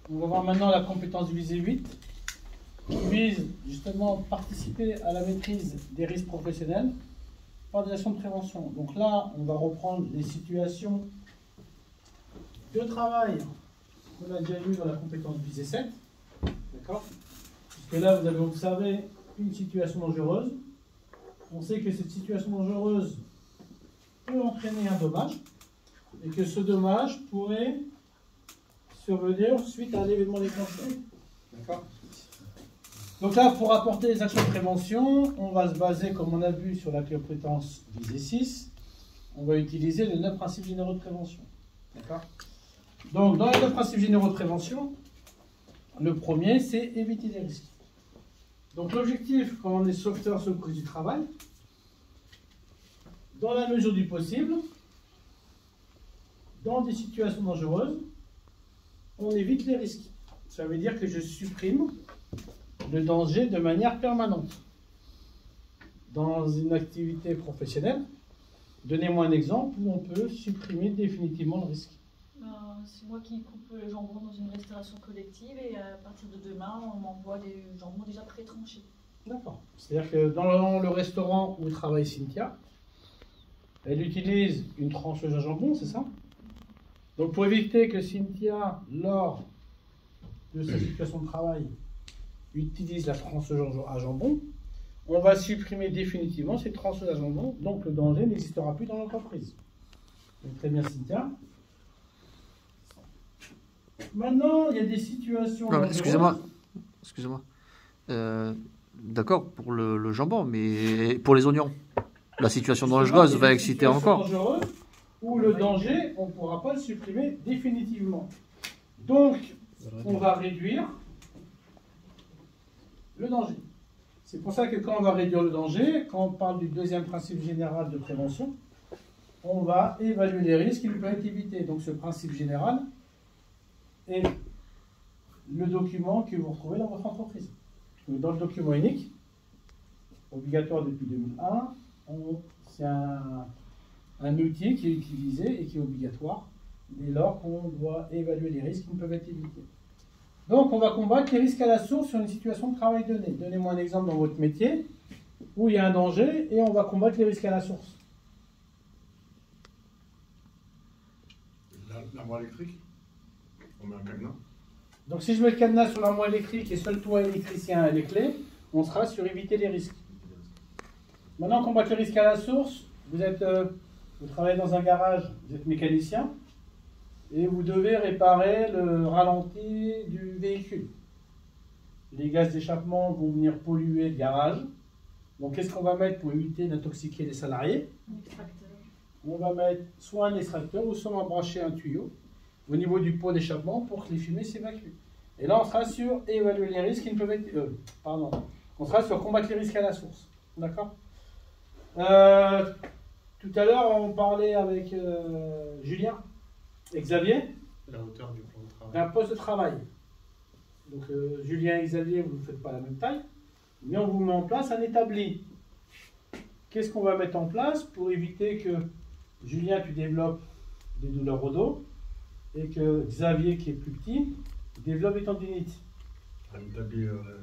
On va voir maintenant la compétence visée 8, qui vise justement à participer à la maîtrise des risques professionnels par des actions de prévention. Donc là, on va reprendre les situations de travail qu'on a déjà vues dans la compétence visée 7. D'accord? Puisque là, vous avez observé une situation dangereuse. On sait que cette situation dangereuse peut entraîner un dommage et que ce dommage pourrait survenir suite à un événement déclencheur. D'accord? Donc là, pour apporter les actions de prévention, on va se baser, comme on a vu, sur la compétence visée 6. On va utiliser les 9 principes généraux de prévention. D'accord? Donc, dans les 9 principes généraux de prévention, le premier, c'est éviter les risques. Donc, l'objectif, quand on est sauveteur secours du travail, dans la mesure du possible, dans des situations dangereuses, on évite les risques. Ça veut dire que je supprime le danger de manière permanente. Dans une activité professionnelle, donnez-moi un exemple où on peut supprimer définitivement le risque. C'est moi qui coupe le jambon dans une restauration collective et à partir de demain, on m'envoie des jambons déjà pré-tranchés. D'accord. C'est-à-dire que dans le restaurant où travaille Cynthia, elle utilise une trancheuse à jambon, c'est ça? Donc pour éviter que Cynthia, lors de sa situation de travail, utilise la trancheuse à jambon, on va supprimer définitivement cette trancheuse à jambon, donc le danger n'existera plus dans l'entreprise. Très bien Cynthia. Maintenant, il y a des situations... Excusez-moi. D'accord pour le jambon, mais pour les oignons, la situation dangereuse va exciter encore. Où le danger, on ne pourra pas le supprimer définitivement. Donc, on va réduire le danger. C'est pour ça que quand on va réduire le danger, quand on parle du deuxième principe général de prévention, on va évaluer les risques qui peuvent être évités. Donc, ce principe général est le document que vous retrouvez dans votre entreprise. Dans le document unique, obligatoire depuis 2001, c'est un outil qui est utilisé et qui est obligatoire dès lors qu'on doit évaluer les risques qui ne peuvent être évités. Donc, on va combattre les risques à la source sur une situation de travail donnée. Donnez-moi un exemple dans votre métier où il y a un danger et on va combattre les risques à la source. L'armoire électrique, on met un cadenas. Donc, si je mets le cadenas sur l'armoire électrique et seul toi, électricien, a les clés, on sera sur éviter les risques. Maintenant, combattre les risques à la source, vous travaillez dans un garage, vous êtes mécanicien, et vous devez réparer le ralenti du véhicule. Les gaz d'échappement vont venir polluer le garage. Donc, qu'est-ce qu'on va mettre pour éviter d'intoxiquer les salariés? Un extracteur. On va mettre soit un extracteur ou soit on va brancher un tuyau au niveau du pot d'échappement pour que les fumées s'évacuent. Et là, on sera sur évaluer les risques qui ne peuvent être... on sera sur combattre les risques à la source. D'accord? Tout à l'heure, on parlait avec Julien et Xavier. La hauteur du plan de travail. D'un poste de travail. Donc, Julien et Xavier, vous ne faites pas la même taille, mais on vous met en place un établi. Qu'est-ce qu'on va mettre en place pour éviter que Julien, tu développes des douleurs au dos et que Xavier, qui est plus petit, développe des tendinites? Un établi.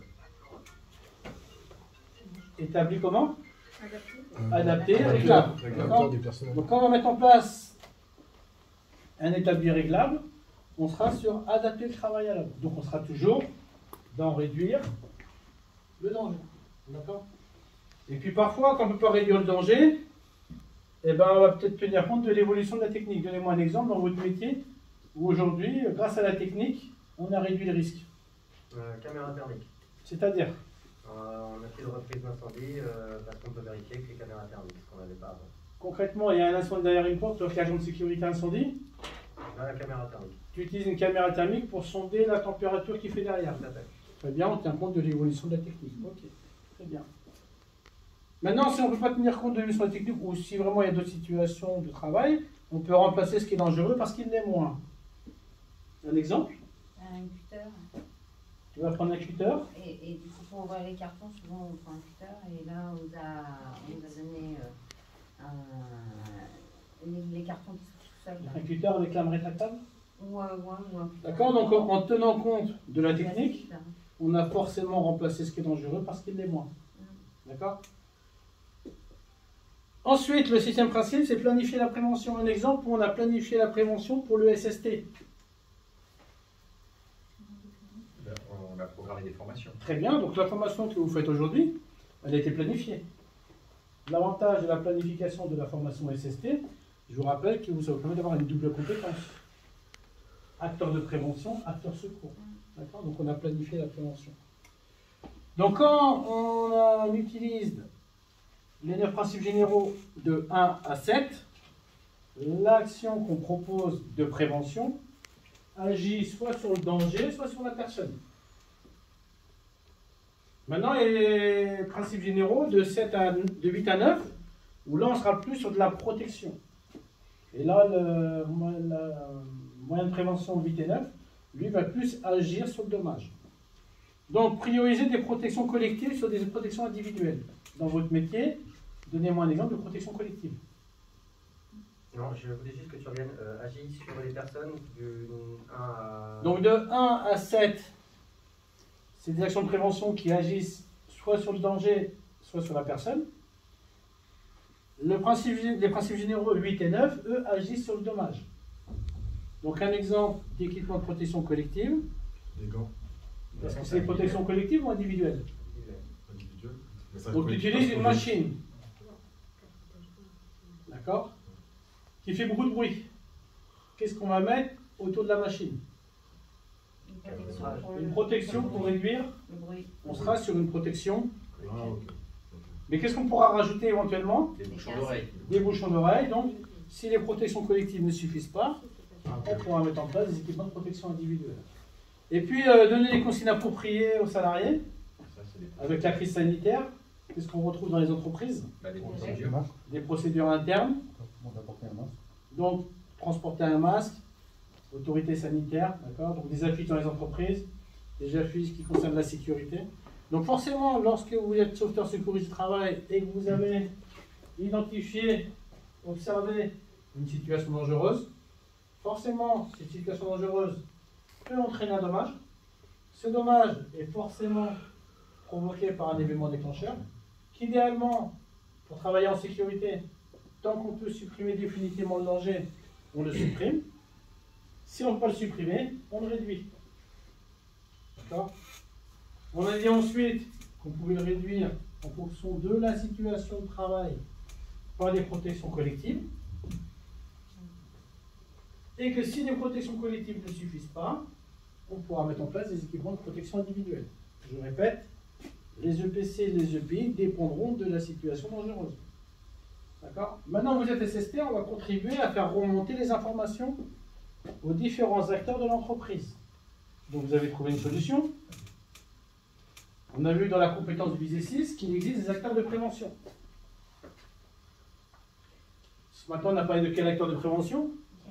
Établi comment? Adapté. Adapté, réglable. Donc quand on va mettre en place un établi réglable, on sera sur adapter le travail à l'homme. Donc on sera toujours dans réduire le danger. D'accord? Et puis parfois, quand on ne peut pas réduire le danger, eh ben, on va peut-être tenir compte de l'évolution de la technique. Donnez-moi un exemple dans votre métier où aujourd'hui, grâce à la technique, on a réduit les risques. Caméra thermique. C'est-à-dire on a fait une reprise d'incendie parce qu'on peut vérifier que les caméras thermiques, ce qu'on n'avait pas avant. concrètement, il y a un incendie derrière une porte, tu vois qu'il y a agent de sécurité incendie. La caméra thermique. Tu utilises une caméra thermique pour sonder la température qu'il fait derrière. Très bien, on tient compte de l'évolution de la technique. Ok, très bien. Maintenant, si on ne peut pas tenir compte de l'évolution de la technique, ou si vraiment il y a d'autres situations de travail, on peut remplacer ce qui est dangereux parce qu'il l'est moins. Un exemple? Un cutter. Tu vas prendre un cutter. Et du coup, pour ouvrir les cartons, souvent on prend un cutter. Et là, on nous a donné les cartons qui sont tout seuls. Un cutter avec lame rétractable? Ou un. D'accord? Donc en tenant compte de la technique, on a forcément remplacé ce qui est dangereux parce qu'il l'est moins. D'accord? Ensuite, le système principe, c'est planifier la prévention. Un exemple où on a planifié la prévention pour le SST. On a programmé des formations. Très bien, donc la formation que vous faites aujourd'hui, elle a été planifiée. L'avantage de la planification de la formation SST, je vous rappelle que vous permet d'avoir une double compétence. Acteur de prévention, acteur secours. D'accord? Donc on a planifié la prévention. Donc quand on utilise les 9 principes généraux de 1 à 7, l'action qu'on propose de prévention agit soit sur le danger, soit sur la personne. Maintenant, il y a les principes généraux de 8 à 9, où là on sera plus sur de la protection. Et là, le moyen de prévention 8 et 9, lui, va plus agir sur le dommage. Donc, prioriser des protections collectives sur des protections individuelles. Dans votre métier, donnez-moi un exemple de protection collective. Non, je voulais juste que tu reviennes. Agis sur les personnes du 1 à... Donc, de 1 à 7, c'est des actions de prévention qui agissent soit sur le danger, soit sur la personne. Les principes généraux 8 et 9, eux, agissent sur le dommage. Donc, un exemple d'équipement de protection collective. Des gants. Est-ce que c'est des protections collectives ou individuelles? Individuel. Donc, tu utilises une machine. D'accord? Qui fait beaucoup de bruit. Qu'est-ce qu'on va mettre autour de la machine? Une protection pour réduire. Le bruit. On sera sur une protection. Ah, ok. Mais qu'est-ce qu'on pourra rajouter éventuellement? Des bouchons d'oreilles. Des bouchons d'oreille. Donc, si les protections collectives ne suffisent pas, on pourra mettre en place des équipements de protection individuelle. Et puis, donner les consignes appropriées aux salariés. Ça, c'est des Avec la crise sanitaire, qu'est-ce qu'on retrouve dans les entreprises? des procédures. Des procédures internes. Donc, transporter un masque, autorité sanitaire, d'accord? Donc, des affiches dans les entreprises, des affiches qui concernent la sécurité. Donc, forcément, lorsque vous êtes sauveteur secouriste du travail et que vous avez identifié, observé une situation dangereuse, forcément, cette situation dangereuse peut entraîner un dommage. Ce dommage est forcément provoqué par un événement déclencheur, qu'idéalement, pour travailler en sécurité, tant qu'on peut supprimer définitivement le danger, on le supprime. Si on ne peut pas le supprimer, on le réduit. D'accord? On a dit ensuite qu'on pouvait le réduire en fonction de la situation de travail par des protections collectives. Et que si les protections collectives ne suffisent pas, on pourra mettre en place des équipements de protection individuelle. Je répète, les EPC et les EPI dépendront de la situation dangereuse. D'accord? Maintenant, vous êtes SST, on va contribuer à faire remonter les informations aux différents acteurs de l'entreprise. Donc, vous avez trouvé une solution. On a vu dans la compétence du visée 6 qu'il existe des acteurs de prévention. Ce matin, on a parlé de quel acteur de prévention?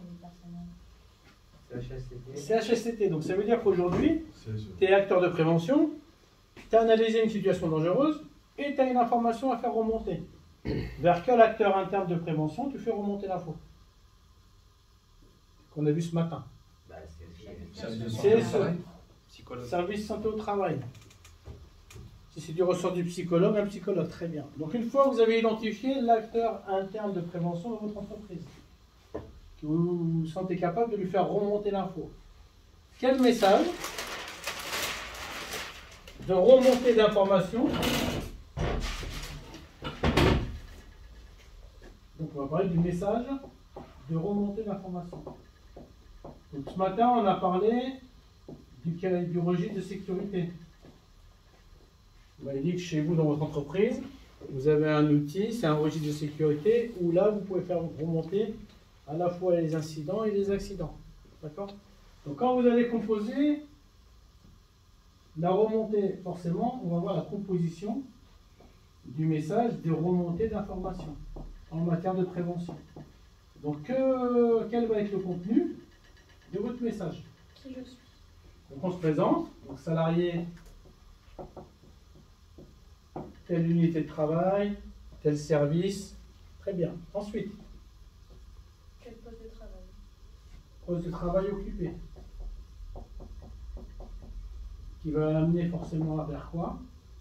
CHSCT. Donc, ça veut dire qu'aujourd'hui, tu es acteur de prévention, tu as analysé une situation dangereuse et tu as une information à faire remonter. Vers quel acteur interne de prévention tu fais remonter l'info? Qu'on a vu ce matin. C'est ce service santé au travail. Si c'est du ressort du psychologue, un psychologue, très bien. Donc une fois que vous avez identifié l'acteur interne de prévention de votre entreprise, que vous vous sentez capable de lui faire remonter l'info, quel message de remontée d'informations? Donc on va parler du message de remontée d'informations. Donc ce matin on a parlé du registre de sécurité. Vous m'avez dit que chez vous dans votre entreprise, vous avez un outil, c'est un registre de sécurité où là vous pouvez faire remonter à la fois les incidents et les accidents. D'accord? Donc quand vous allez composer la remontée, forcément on va voir la composition du message de remontée d'informations en matière de prévention. Donc, quel va être le contenu de votre message? Qui je suis? Donc, on se présente, donc salarié, telle unité de travail, tel service. Très bien. Ensuite, Quel poste de travail? Poste de travail occupé. Qui va l'amener forcément vers quoi?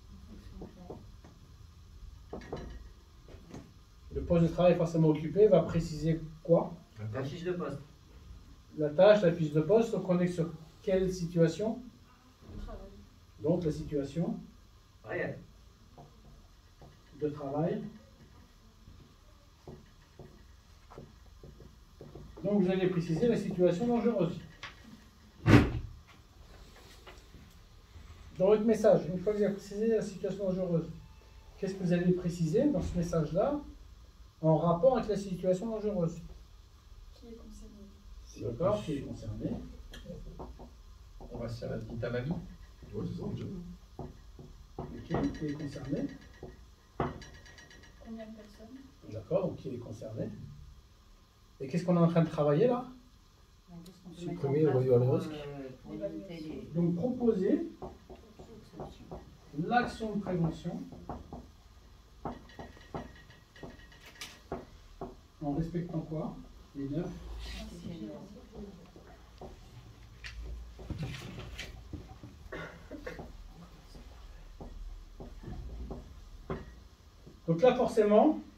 Le poste de travail forcément occupé va préciser quoi? La fiche de poste. La tâche, la fiche de poste, donc on est sur quelle situation? Le travail. Donc la situation Réel. de travail. Donc vous allez préciser la situation dangereuse. Dans votre message, une fois que vous avez précisé la situation dangereuse, qu'est-ce que vous allez préciser dans ce message-là en rapport avec la situation dangereuse? Qui est concerné? D'accord, qui est concerné. On va se faire la petite à mamie. Ouais, c'est ça, déjà. Ok, qui est concerné. Combien de personnes? D'accord, donc qui est concerné. Et qu'est-ce qu'on est en train de travailler là? Qu'est-ce qu'on peut Supprimer mettre en le place risque. pour limiter les Donc proposer solutions. l'action de prévention en respectant quoi? Les 9. Donc là forcément,